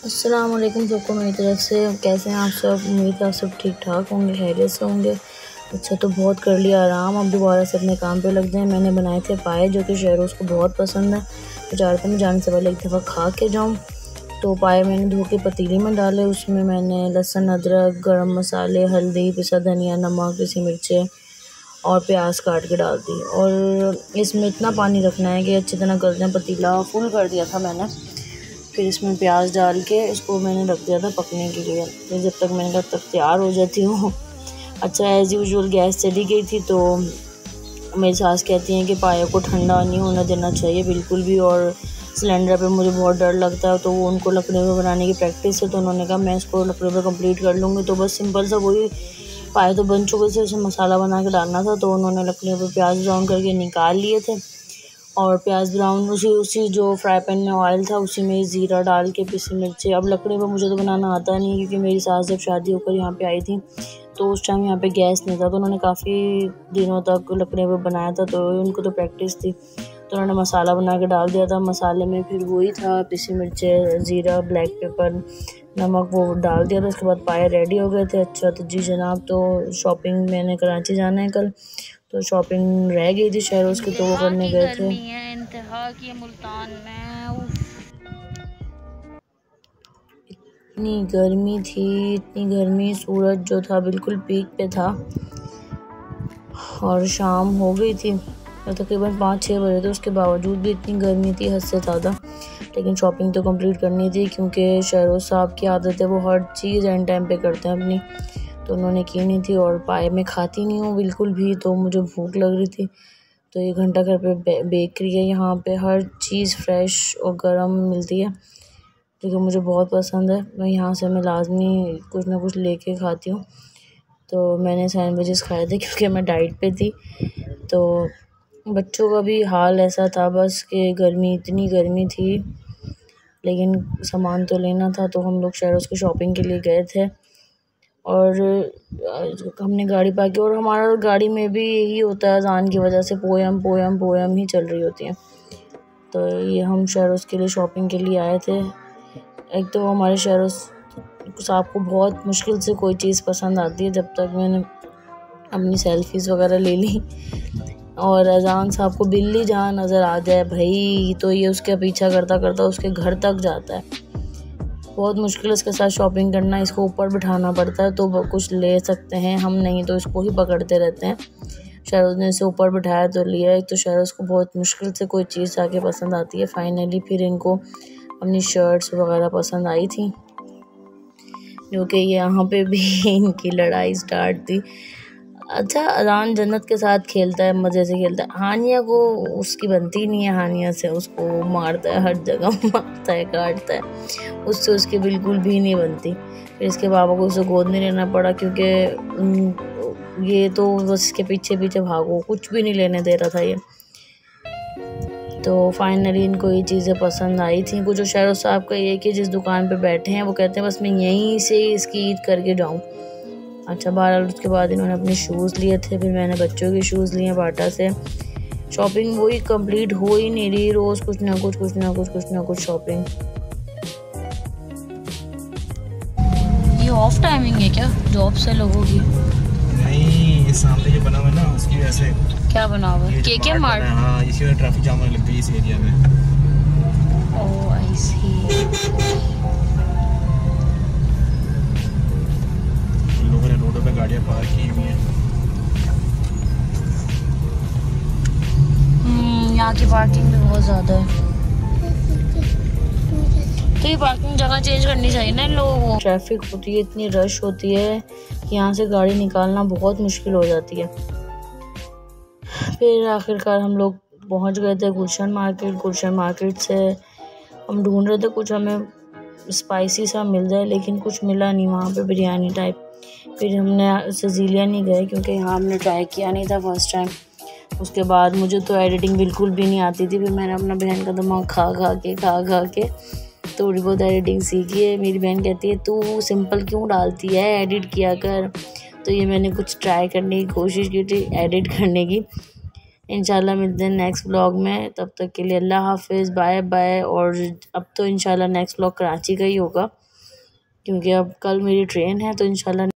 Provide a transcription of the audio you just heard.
अस्सलाम वालेकुम सबको मेरी तरफ से। कैसे हैं आप सब? उम्मीद है आप सब ठीक ठाक होंगे, खैरियत से होंगे। अच्छा, तो बहुत कर लिया आराम, अब दोबारा से अपने काम पे लग जाएं। मैंने बनाए थे पाए जो कि शहरों को बहुत पसंद है, तो चाह रहा था मैं जाने से पहले एक दफ़ा खा के जाऊँ। तो पाए मैंने धो के पतीली में डाले, उसमें मैंने लहसुन, अदरक, गरम मसाले, हल्दी, पिसा धनिया, नमक, पिसी मिर्चें और प्याज काट के डाल दी। और इसमें इतना पानी रखना है कि अच्छी तरह गल जाए। पतीला फुल कर दिया था मैंने। फिर इसमें प्याज डाल के इसको मैंने रख दिया था पकने के लिए। फिर जब तक मैंने कहा तब तैयार हो जाती हूँ। अच्छा, एज़ यूजुअल गैस चली गई थी, तो मेरी सास कहती हैं कि पाए को ठंडा नहीं होना देना चाहिए बिल्कुल भी, और सिलेंडर पे मुझे बहुत डर लगता है। तो वो उनको लकड़ी में बनाने की प्रैक्टिस है, तो उन्होंने कहा मैं इसको लकड़ी में कंप्लीट कर लूँगी। तो बस सिंपल सा वही पाए तो बन चुके थे, उसमें मसाला बना के डालना था। तो उन्होंने लकड़ियों पर प्याज ब्राउन करके निकाल लिए थे, और प्याज ब्राउन उसी जो फ्राई पैन में ऑयल था उसी में ज़ीरा डाल के पिसी मिर्ची। अब लकड़ी पर मुझे तो बनाना आता नहीं, क्योंकि मेरी सास जब शादी होकर यहाँ पे आई थी तो उस टाइम यहाँ पे गैस नहीं था, तो उन्होंने काफ़ी दिनों तक लकड़ी पर बनाया था, तो उनको तो प्रैक्टिस थी। तो उन्होंने मसाला बना के डाल दिया था। मसाले में फिर वही था, पिसी मिर्चें, ज़ीरा, ब्लैक पेपर, नमक, वो डाल दिया था। उसके बाद पाए रेडी हो गए थे। अच्छा, तो जी जनाब, तो शॉपिंग मैंने कराची जाना है कल, तो शॉपिंग रह गई थी शहरों की, तो वो करने गए थे। इंतहा की मुल्तान में इतनी गर्मी थी, इतनी गर्मी, सूरज जो था बिल्कुल पीक पे था, और शाम हो गई थी, तकरीबन 5-6 बजे थे। उसके बावजूद भी इतनी गर्मी थी, हद से ज़्यादा। लेकिन शॉपिंग तो कंप्लीट करनी थी, क्योंकि शहरों साहब की आदत है, वो हर चीज़ एंड टाइम पे करते हैं अपनी। तो उन्होंने की नहीं थी, और पाए में खाती नहीं हूँ बिल्कुल भी, तो मुझे भूख लग रही थी। तो ये घंटा घर पे बेकरी है, यहाँ पे हर चीज़ फ्रेश और गर्म मिलती है, क्योंकि मुझे बहुत पसंद है। यहाँ से मैं लाजमी कुछ ना कुछ लेके खाती हूँ। तो मैंने सैंडविचेस खाए थे, क्योंकि मैं डाइट पे थी। तो बच्चों का भी हाल ऐसा था, बस कि गर्मी, इतनी गर्मी थी, लेकिन सामान तो लेना था। तो हम लोग शहरों की शॉपिंग के लिए गए थे, और हमने गाड़ी पार्क की, और हमारा गाड़ी में भी यही होता है, अज़ान की वजह से पोयम पोयम पोयम ही चल रही होती हैं। तो ये हम शहरों के लिए शॉपिंग के लिए आए थे। एक तो हमारे शहरों साहब को बहुत मुश्किल से कोई चीज़ पसंद आती है। जब तक मैंने अपनी सेल्फीज़ वगैरह ले ली, और अजान साहब को बिल्ली जहाँ नज़र आ जाए भाई, तो ये उसके पीछा करता करता उसके घर तक जाता है। बहुत मुश्किल है इसके साथ शॉपिंग करना, इसको ऊपर बिठाना पड़ता है तो कुछ ले सकते हैं हम, नहीं तो इसको ही पकड़ते रहते हैं। शहरोज़ ने इसे ऊपर बिठाया तो लिया। एक तो शहरोज़ को बहुत मुश्किल से कोई चीज़ आके पसंद आती है। फाइनली फिर इनको अपनी शर्ट्स वगैरह पसंद आई थी, जो कि यहाँ पे भी इनकी लड़ाई स्टार्ट थी। अच्छा, अजान जन्नत के साथ खेलता है, मज़े से खेलता है। हानिया को उसकी बनती नहीं है, हानिया से उसको मारता है, हर जगह मारता है, काटता है, उससे उसकी बिल्कुल भी नहीं बनती। फिर इसके पापा को उसे गोद नहीं लेना पड़ा, क्योंकि ये तो बस इसके पीछे पीछे भागो, कुछ भी नहीं लेने दे रहा था ये। तो फाइनली इनको ये चीज़ें पसंद आई थी। कुछ शहरों साहब का ये कि जिस दुकान पे बैठे हैं वो कहते हैं बस मैं यहीं से इसकी ईद करके जाऊँ। अच्छा, बहरहाल उसके बाद इन्होंने अपने शूज़ लिए थे, फिर मैंने बच्चों के शूज़ लिए बाटा से। शॉपिंग वही कंप्लीट हो ही नहीं रही, रोज़ कुछ ना कुछ शॉपिंग। ये ऑफ टाइमिंग है क्या जॉब से लोगों की? नहीं, ये सामने जो बना हुआ है ना, उसकी वजह से। क्या बना हुआ है? के मार्ट? हाँ, इसी वजह ट्रैफिक जाम होने लग गई इस एरिया में। ओह, आई सी। लोगों ने रोडों पे गाड़ियाँ पार्क की हुई हैं। यहाँ की पार्किंग भी बहुत ज़्यादा है, तो ये पार्किंग जगह चेंज करनी चाहिए ना इन लोगों को। ट्रैफिक होती है, इतनी रश होती है कि यहाँ से गाड़ी निकालना बहुत मुश्किल हो जाती है। फिर आखिरकार हम लोग पहुँच गए थे गुलशन मार्केट से हम ढूंढ रहे थे कुछ हमें स्पाइसी सा मिल जाए, लेकिन कुछ मिला नहीं वहाँ पे बिरयानी टाइप। फिर हमने सजीलिया नहीं गए, क्योंकि यहाँ हमने ट्राई किया नहीं था फर्स्ट टाइम। उसके बाद मुझे तो एडिटिंग बिल्कुल भी नहीं आती थी, फिर मैंने अपना बहन का दिमाग खा के थोड़ी बहुत एडिटिंग सीखी है। मेरी बहन कहती है तू सिंपल क्यों डालती है, एडिट किया कर। तो ये मैंने कुछ ट्राई करने की कोशिश की थी, एडिट करने की। इंशाल्लाह मिलते हैं नेक्स्ट व्लॉग में। तब तक के लिए अल्लाह हाफिज़, बाय बाय। और अब तो इंशाल्लाह नेक्स्ट व्लॉग कराची का ही होगा क्योंकि अब कल मेरी ट्रेन है, तो इंशाल्लाह